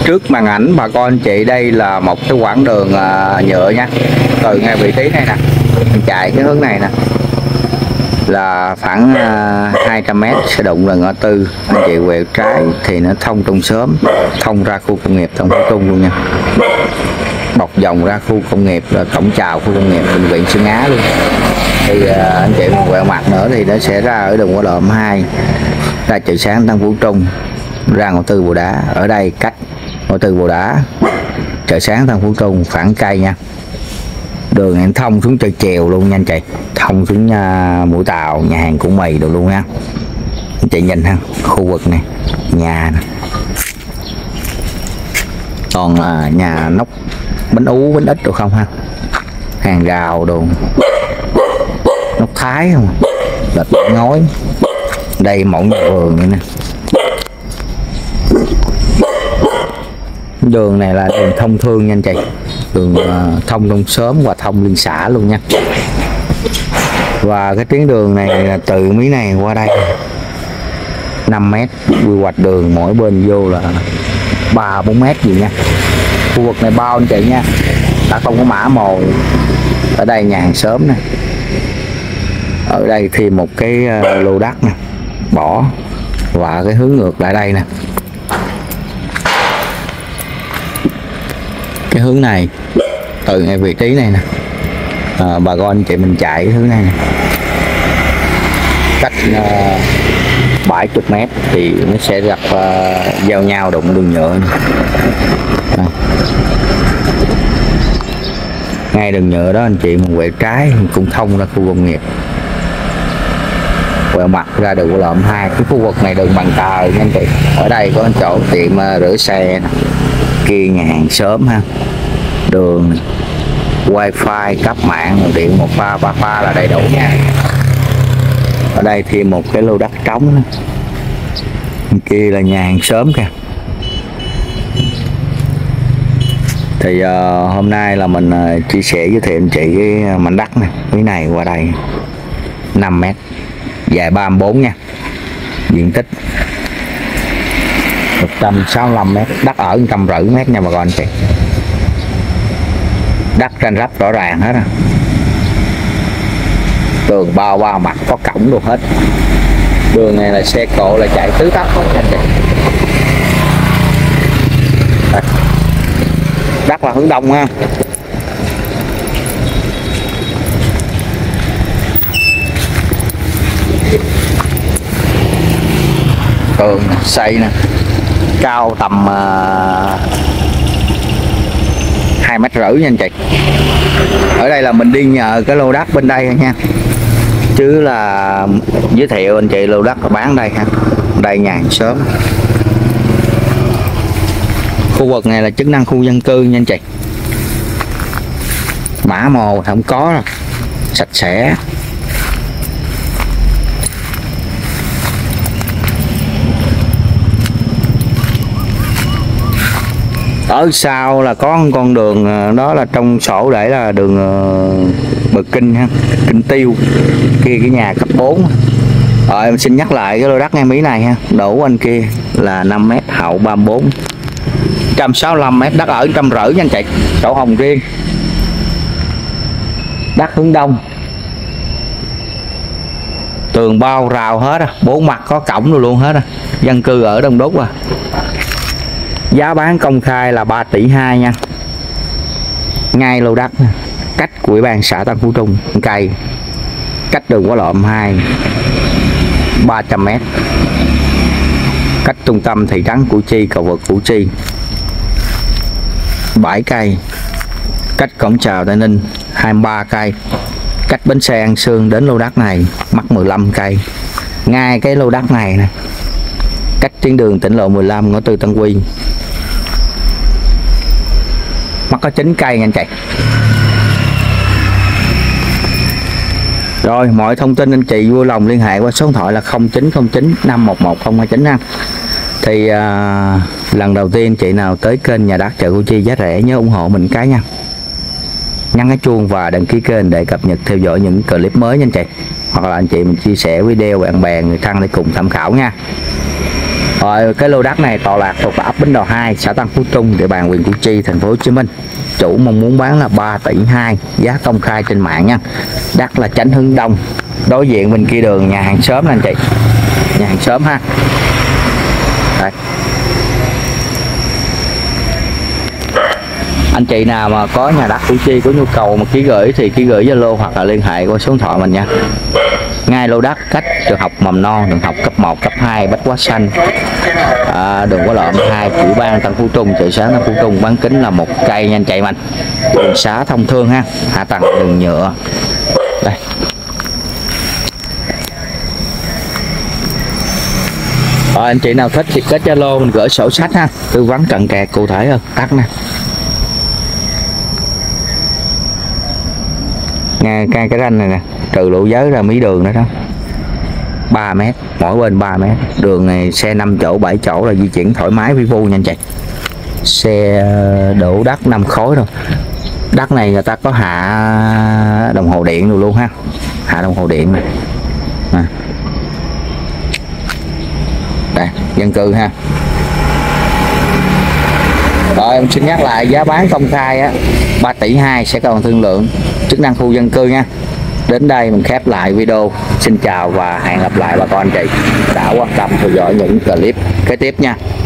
Trước màn ảnh bà con anh chị, đây là một cái quãng đường nhựa nha. Từ ngay vị trí này nè, mình chạy cái hướng này nè là khoảng 200m sẽ đụng lần ngã tư. Anh chị quẹo trái thì nó thông trong xóm, thông ra khu công nghiệp Tân Phú Trung luôn nha, bọc vòng ra khu công nghiệp, là cổng chào khu công nghiệp bệnh viện Xuyên Á luôn. Thì anh chị mình quẹo mặt nữa thì nó sẽ ra ở đường Quốc lộ 2, ra chợ sáng Tân Phú Trung, ra ngã tư Bồ Đá. Ở đây cách ngã tư Bồ Đá, chợ sáng Tân Phú Trung khoảng cây nha. Đường này thông xuống chợ Chèo luôn nha anh chị, thông xuống Mũi Tàu, nhà hàng Củ Mì được luôn nha anh chị. Nhìn ha, khu vực này nhà này toàn là nhà nóc bánh ú bánh ít được không ha, hàng rào đồ nóc Thái không, lợp ngói. Đây mẫu nhà vườn vậy nè. Đường này là đường thông thương nha anh chị, đường thông trong xóm và thông liên xã luôn nha. Và cái tuyến đường này là từ mí này qua đây 5m, quy hoạch đường mỗi bên vô là 3-4m gì nha. Khu vực này bao anh chị nha, đã không có mã mồ. Ở đây nhà hàng xóm nè, ở đây thêm một cái lô đất nè bỏ, và cái hướng ngược lại đây nè, cái hướng này từ ngay vị trí này nè, bà con anh chị mình chạy cái hướng này nè, cách 70m thì nó sẽ gặp giao nhau đụng đường nhựa ngay đường nhựa đó anh chị. Mình quẹo trái cũng thông ra khu công nghiệp, quẹo mặt ra đường Quốc lộ 2. Cái khu vực này đường bằng tờ nha anh chị. Ở đây có chỗ tiệm rửa xe nè, kia nhà hàng xóm ha, đường wifi cấp mạng, điện 1 pha 3 pha là đầy đủ nha. Ở đây thêm một cái lô đất trống nữa. Kia là nhà hàng xóm kìa. Thì hôm nay là mình chia sẻ giới thiệu anh chị cái mảnh đất này, cái này qua đây 5m, dài 34 nha, diện tích 165m, đất ở 150m nha bà con anh chị. Đất ranh rắp rõ ràng hết á, tường bao ba mặt có cổng được hết. Đường này là xe cộ là chạy tứ tắc hết anh chị. Đất là hướng đông ha. Tường xây nè, cao tầm 2,5 m nha anh chị. Ở đây là mình đi nhờ cái lô đất bên đây nha, chứ là giới thiệu anh chị lô đất bán đây ha. Đây nhà hàng xóm. Khu vực này là chức năng khu dân cư nha anh chị, mã mồ không có rồi, sạch sẽ. Ở sau là có con đường đó là trong sổ để là đường Bờ Kinh ha, Kinh Tiêu. Kia cái nhà cấp 4. Rồi em xin nhắc lại cái lô đất ngay Mỹ này ha, đổ anh kia là 5m, hậu 34, 165m, đất ở 150 nha anh chị, sổ hồng riêng. Đất hướng đông, tường bao rào hết á, 4 mặt có cổng luôn hết á, dân cư ở đông đúc à. Giá bán công khai là 3,2 tỷ nha. Ngay lô đất, cách của Ủy ban xã Tân Phú Trung cây, cách đường Quốc lộ 2 300m, cách trung tâm thị trấn Củ Chi, cầu vượt Củ Chi 7 cây, cách cổng chào Tây Ninh 23 cây, cách bến xe An Sương đến lô đất này mất 15 cây. Ngay cái lô đất này nè, cách tuyến đường tỉnh lộ 15 ngõ tư Tân Quy mất có 9 cây nha anh chị. Rồi mọi thông tin anh chị vui lòng liên hệ qua số điện thoại là 0909 511 029 ha. Thì lần đầu tiên chị nào tới kênh nhà đất chợ Củ Chi giá rẻ nhớ ủng hộ mình cái nha, nhấn cái chuông và đăng ký kênh để cập nhật theo dõi những clip mới nha anh chị, hoặc là anh chị mình chia sẻ video bạn bè người thân để cùng tham khảo nha. Rồi cái lô đất này tọa lạc thuộc ấp Bến Đò 2, xã Tân Phú Trung, địa bàn huyện Củ Chi, thành phố Hồ Chí Minh. Chủ mong muốn bán là 3,2 tỷ, giá công khai trên mạng nha. Đất là Chánh Hưng Đông, đối diện bên kia đường nhà hàng xóm nè anh chị, nhà hàng xóm ha. Đây. Anh chị nào mà có nhà đất Củ Chi có nhu cầu mà ký gửi thì ký gửi Zalo hoặc là liên hệ qua số điện thoại mình nha. Ngay lô đất cách trường học mầm non, trường học cấp 1, cấp 2 Bách Hóa Xanh, đường Quốc Lộ 2, Tiểu Bang Tân Phú Trung, thị xã Tân Phú Trung. Bán kính là 1 cây nha anh chị mình. Đường xá thông thương ha, hạ tầng đường nhựa. Đây. Rồi anh chị nào thích thì kết Zalo mình gửi sổ sách ha, tư vấn cặn kẽ cụ thể hơn. Tắt nè. Nghe cái ranh này nè, trừ lỗ giới ra mí đường nữa đó, 3 mét, mỗi bên 3 mét. Đường này xe 5 chỗ 7 chỗ là di chuyển thoải mái vi vu nha anh chị. Xe đổ đất 5 khối rồi. Đất này người ta có hạ đồng hồ điện rồi luôn ha, hạ đồng hồ điện này. Đây, dân cư ha. Rồi em xin nhắc lại giá bán công khai á 3,2 tỷ, sẽ còn thương lượng, chức năng khu dân cư nha. Đến đây mình khép lại video. Xin chào và hẹn gặp lại bà con anh chị đã quan tâm theo dõi những clip kế tiếp nha.